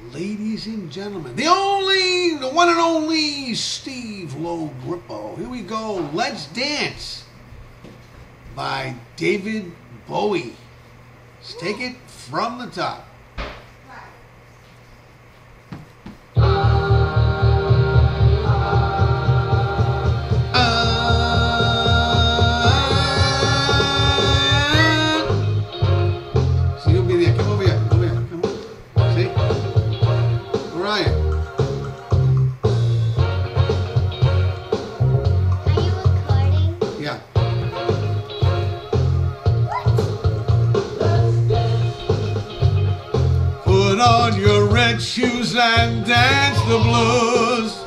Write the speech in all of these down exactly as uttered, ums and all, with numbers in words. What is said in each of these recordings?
ladies and gentlemen, the only, the one and only Steve Logrippo. Here we go. Let's Dance by David Bowie. Let's take it from the top. Yeah. Put on your red shoes and dance the blues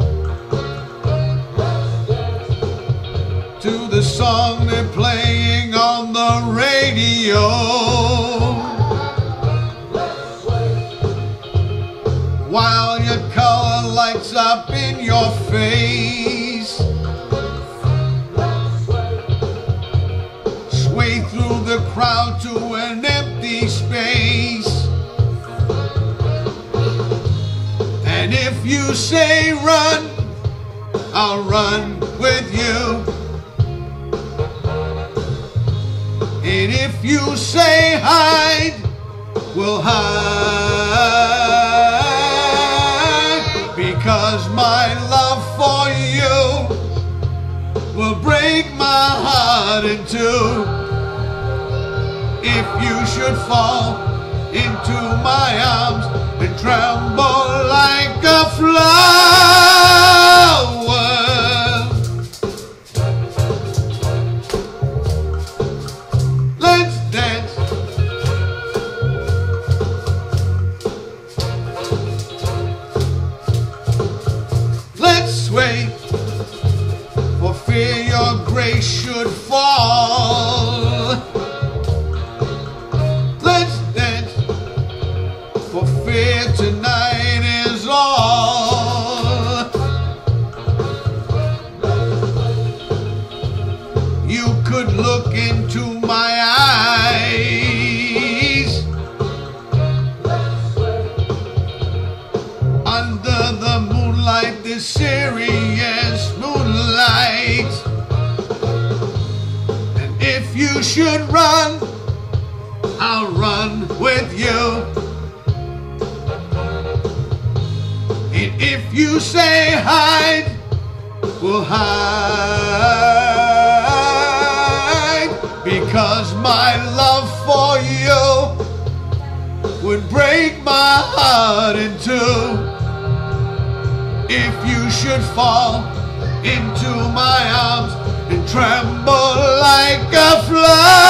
to the song they're playing on the radio. While your color lights up in your face, sway through the crowd to an empty space. And if you say run, I'll run with you. And if you say hide, we'll hide. Because my love for you will break my heart in two. If you should fall into my arms and tremble like a flower, let's dance. Let's sway, for fear your grace should fall. Let's dance, for fear tonight is all. You could look into my eyes. Under the moonlight, this serious moonlight. And if you should run, I'll run with you. And if you say hide, we'll hide. Because my love for you would break my heart in two. If you should fall into my arms and tremble like a flower.